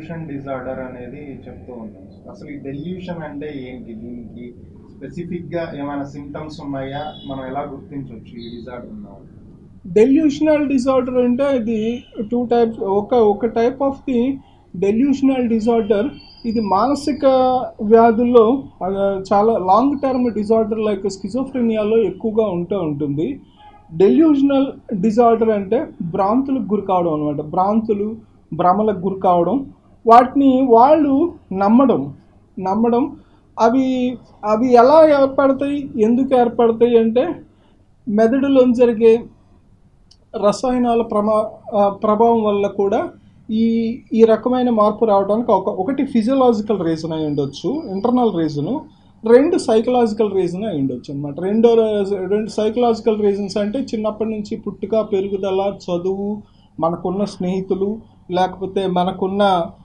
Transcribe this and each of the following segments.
Delusion disorder అనేది చెప్తూ ఉన్నాం. అసలు ఈ డెల్యూషన్ అంటే ఏంటి? దీనికి స్పెసిఫిక్గా ఏమైనా సిమ్టమ్స్ ఉన్నాయా? మనం ఎలా గుర్తించవచ్చు ఈ డిజార్డర్ ఉన్నాం? డెల్యూషనల్ డిజార్డర్ అంటే ఇది టూ టైప్స్. ఒక type of the delusional disorder ఇది మానసిక వ్యాధుల్లో చాలా లాంగ్ టర్మ్ డిజార్డర్ లైక్ స్కిజోఫ్రెనియాలో ఎక్కువగా ఉంటుంది. డెల్యూషనల్ డిజార్డర్ అంటే భ్రాంతులకు గురి కావడం అనమాట. భ్రమలకు గురి కావడం, వాటిని వాళ్ళు నమ్మడం అవి అవి ఎలా ఏర్పడతాయి, ఎందుకు ఏర్పడతాయి అంటే మెదడులో జరిగే రసాయనాల ప్రభావం వల్ల కూడా ఈ రకమైన మార్పు రావడానికి ఒకటి ఫిజియలాజికల్ రీజన్ అయి ఉండొచ్చు, ఇంటర్నల్ రీజను. రెండు సైకలాజికల్ రీజన్ అయి ఉండొచ్చు అనమాట. రెండు సైకలాజికల్ రీజన్స్ అంటే చిన్నప్పటి నుంచి పుట్టుక, పెరుగుదల, చదువు, మనకున్న స్నేహితులు, లేకపోతే మనకున్న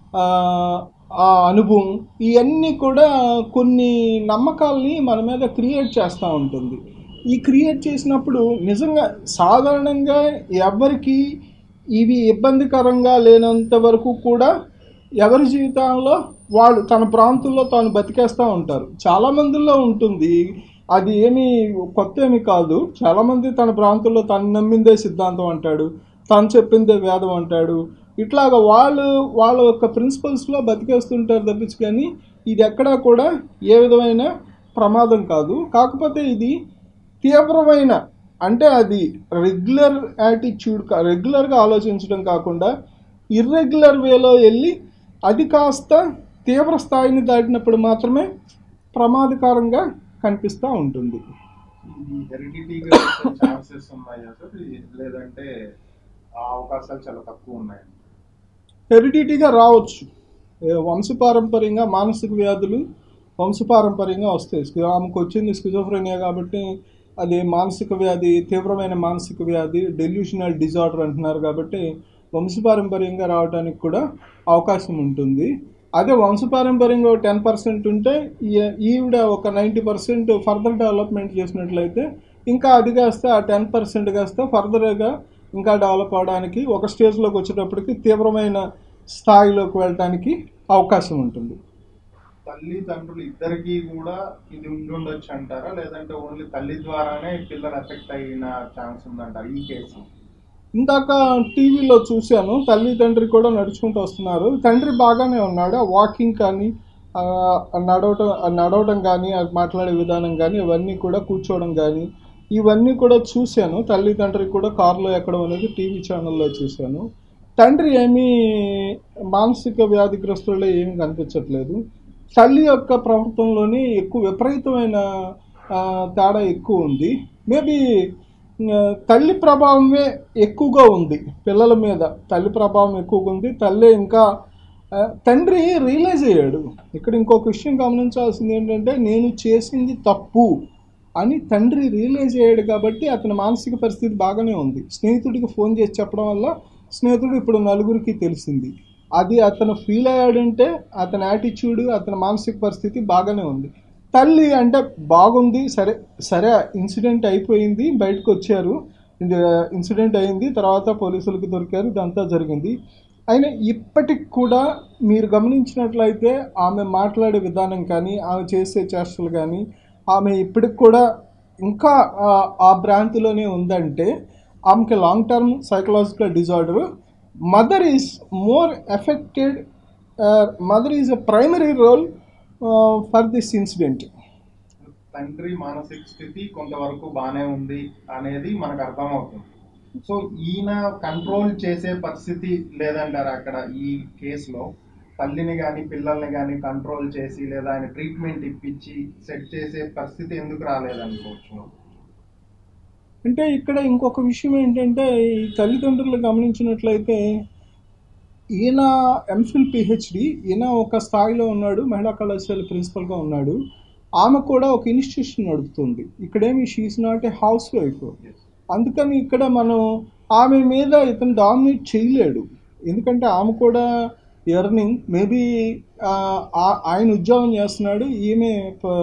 ఆ అనుభవం, ఇవన్నీ కూడా కొన్ని నమ్మకాల్ని మన మీద క్రియేట్ చేస్తూ ఉంటుంది. ఈ క్రియేట్ చేసినప్పుడు నిజంగా సాధారణంగా ఎవరికి ఇవి ఇబ్బందికరంగా లేనంత వరకు కూడా ఎవరి జీవితంలో వాళ్ళు తన ప్రాంతంలో తాను బతికేస్తూ ఉంటారు. చాలామందిలో ఉంటుంది, అది ఏమీ కొత్త ఏమి కాదు. చాలామంది తన ప్రాంతంలో తను నమ్మిందే సిద్ధాంతం అంటాడు, తను చెప్పిందే వేదం అంటాడు. ఇట్లాగా వాళ్ళ యొక్క ప్రిన్సిపల్స్లో బతికేస్తుంటారు తప్పించి, కానీ ఇది ఎక్కడా కూడా ఏ విధమైన ప్రమాదం కాదు. కాకపోతే ఇది తీవ్రమైన, అంటే అది రెగ్యులర్ యాటిట్యూడ్, రెగ్యులర్గా ఆలోచించడం కాకుండా ఇర్రెగ్యులర్ వేలో వెళ్ళి అది కాస్త తీవ్ర స్థాయిని దాటినప్పుడు మాత్రమే ప్రమాదకరంగా కనిపిస్తూ ఉంటుంది. ఇది హెరిడిటీగా ఛాన్సెస్ ఉన్నాయా సార్, లేదంటే ఆ అవకాశాలు చాలా తక్కువ ఉన్నాయి? హెరిడిటీగా రావచ్చు. వంశపారంపర్యంగా మానసిక వ్యాధులు వంశపారంపర్యంగా వస్తాయి. ఆమెకు వచ్చింది స్కిజోఫ్రెనియా కాబట్టి అది మానసిక వ్యాధి, తీవ్రమైన మానసిక వ్యాధి, డెల్యూషనల్ డిజార్డర్ అంటున్నారు కాబట్టి వంశపారంపర్యంగా రావడానికి కూడా అవకాశం ఉంటుంది. అదే వంశపారంపర్యంగా 10% ఉంటే ఈవిడ ఒక 90% ఫర్దర్ డెవలప్మెంట్ చేసినట్లయితే ఇంకా అది కాస్త ఆ 10% కాస్త ఫర్దర్గా ఇంకా డెవలప్ అవడానికి, ఒక స్టేజ్లోకి వచ్చేటప్పటికి తీవ్రమైన స్థాయిలోకి వెళ్ళడానికి అవకాశం ఉంటుంది. తల్లిదండ్రులు ఇద్దరికి కూడా ఇది ఉండొచ్చు అంటారా, లేదంటే ఓన్లీ తల్లి ద్వారానే పిల్లలు ఎఫెక్ట్ అయిన ఛాన్స్ ఉందంటారు ఈ కేసు? ఇందాక టీవీలో చూశాను, తల్లి తండ్రి కూడా నడుచుకుంటూ వస్తున్నారు. తండ్రి బాగానే ఉన్నాడు, వాకింగ్ కానీ నడవడం కానీ, మాట్లాడే విధానం కానీ, ఇవన్నీ కూడా కూర్చోవడం కానీ ఇవన్నీ కూడా చూశాను. తల్లిదండ్రి కూడా కారులో ఎక్కడం అనేది టీవీ ఛానల్లో చూశాను. తండ్రి ఏమీ మానసిక వ్యాధిగ్రస్తుల్లో ఏమీ కనిపించట్లేదు. తల్లి యొక్క ప్రవర్తనలోని ఎక్కువ విపరీతమైన తేడా ఎక్కువ ఉంది. మేబీ తల్లి ప్రభావమే ఎక్కువగా ఉంది పిల్లల మీద. తల్లి ప్రభావం ఎక్కువగా ఉంది. తల్లి ఇంకా తండ్రి రియలైజ్ అయ్యాడు. ఇక్కడ ఇంకొక విషయం గమనించాల్సింది ఏంటంటే, నేను చేసింది తప్పు అని తండ్రి రియలైజ్ అయ్యాడు కాబట్టి అతని మానసిక పరిస్థితి బాగానే ఉంది. స్నేహితుడికి ఫోన్ చేసి చెప్పడం వల్ల స్నేహితుడు ఇప్పుడు నలుగురికి తెలిసింది. అది అతను ఫీల్ అయ్యాడంటే అతని యాటిట్యూడ్, అతని మానసిక పరిస్థితి బాగానే ఉంది. తల్లి అంటే బాగుంది, సరే ఇన్సిడెంట్ అయిపోయింది, బయటకు వచ్చారు, ఇన్సిడెంట్ అయింది, తర్వాత పోలీసులకు దొరికారు, ఇదంతా జరిగింది. అయినా ఇప్పటికి కూడా మీరు గమనించినట్లయితే ఆమె మాట్లాడే విధానం కానీ, ఆమె చేసే చేష్టలు కానీ, ఆమె ఇప్పటికి కూడా ఇంకా ఆ భ్రాంతిలోనే ఉందంటే ఆమెకి long term psychological disorder. Mother is more affected, mother is a primary role for this incident. తండ్రి మానసిక స్థితి కొంతవరకు బాగానే ఉంది అనేది మనకు అర్థమవుతుంది. సో ఈయన కంట్రోల్ చేసే పరిస్థితి లేదంటారు అక్కడ ఈ కేసులో? తల్లిని కానీ పిల్లల్ని కానీ కంట్రోల్ చేసి లేదా ఆయన ట్రీట్మెంట్ ఇప్పించి సెట్ చేసే పరిస్థితి ఎందుకు రాలేదనుకోవచ్చు? అంటే ఇక్కడ ఇంకొక విషయం ఏంటంటే, ఈ తల్లిదండ్రులు గమనించినట్లయితే ఈయన ఎంఫిల్ పిహెచ్డి, ఈయన ఒక స్థాయిలో ఉన్నాడు, మహిళా కళాశాల ప్రిన్సిపల్గా ఉన్నాడు. ఆమె కూడా ఒక ఇన్స్టిట్యూషన్ నడుపుతుంది. ఇక్కడేమి she is not a house wife. అందుకని ఇక్కడ మనం ఆమె మీద ఇతను డామినేట్ చేయలేడు. ఎందుకంటే ఆమె కూడా ఎర్నింగ్, మేబీ ఆయన ఉద్యోగం చేస్తున్నాడు, ఈమె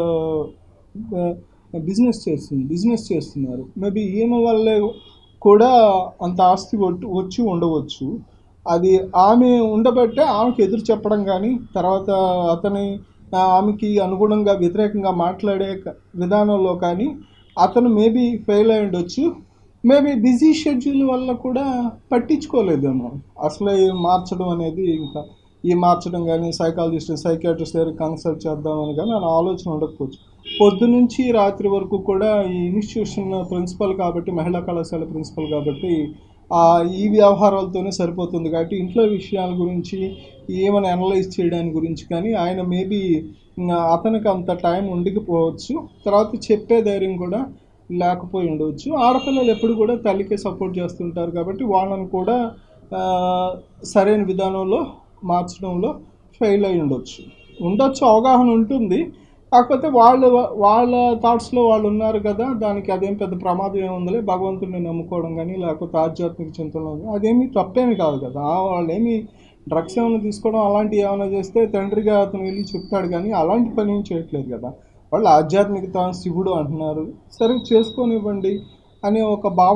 బిజినెస్ చేస్తున్నారు. మేబీ ఈమె వల్లే కూడా అంత ఆస్తి వచ్చి ఉండవచ్చు. అది ఆమె ఉండబట్టే ఆమెకు ఎదురు చెప్పడం కానీ తర్వాత ఆమెకి అనుగుణంగా వ్యతిరేకంగా మాట్లాడే విధానంలో కానీ అతను మేబీ ఫెయిల్ అయి ఉండొచ్చు. మేబీ బిజీ షెడ్యూల్ వల్ల కూడా పట్టించుకోలేదేమో అసలు మార్చడం అనేది. ఇంకా ఈ మార్చడం కానీ సైకాట్రిస్ట్ దగ్గర కన్సల్ట్ చేద్దామని కానీ అలా ఆలోచన ఉండకపోవచ్చు. పొద్దునుంచి రాత్రి వరకు కూడా ఈ ఇన్స్టిట్యూషన్ ప్రిన్సిపల్ కాబట్టి, మహిళా కళాశాల ప్రిన్సిపల్ కాబట్టి ఈ వ్యవహారాలతోనే సరిపోతుంది. కాబట్టి ఇంట్లో విషయాల గురించి ఏమైనా అనలైజ్ చేయడానికి గురించి కానీ ఆయన మేబీ అతనికి అంత టైం ఉండకపోవచ్చు. తర్వాత చెప్పే ధైర్యం కూడా లేకపోయి ఉండవచ్చు. ఆడపిల్లలు ఎప్పుడు కూడా తల్లికే సపోర్ట్ చేస్తుంటారు కాబట్టి వాళ్ళని కూడా సరైన విధానంలో మార్చడంలో ఫెయిల్ అయి ఉండొచ్చు. అవగాహన ఉంటుంది. కాకపోతే వాళ్ళ థాట్స్లో వాళ్ళు ఉన్నారు కదా, దానికి అదేం పెద్ద ప్రమాదం ఏముందిలే, భగవంతుడిని నమ్ముకోవడం కానీ లేకపోతే ఆధ్యాత్మిక చింతనలో అదేమీ తప్పేమి కాదు కదా. వాళ్ళు ఏమి డ్రగ్స్ ఏమైనా తీసుకోవడం అలాంటివి ఏమైనా చేస్తే తండ్రిగా అతను వెళ్ళి చెప్తాడు కానీ అలాంటి పని ఏం చేయట్లేదు కదా. వాళ్ళు ఆధ్యాత్మికత శివుడు అంటున్నారు, సరే చేసుకోనివ్వండి అనే ఒక భావం.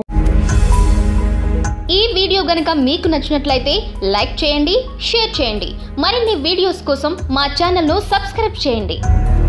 ఈ వీడియో గనుక మీకు నచ్చినట్లయితే లైక్ చేయండి, షేర్ చేయండి. మరిన్ని వీడియోస్ కోసం మా ఛానల్ను సబ్స్క్రైబ్ చేయండి.